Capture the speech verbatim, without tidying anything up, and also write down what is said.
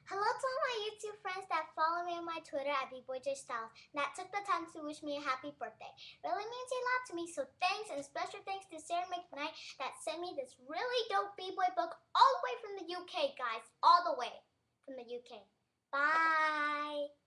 Hello to all my YouTube friends that follow me on my Twitter at bboyjstyles and that took the time to wish me a happy birthday. Really means a lot to me, so thanks, and special thanks to Sarah McKnight that sent me this really dope b-boy book all the way from the U K, guys. All the way from the U K. Bye!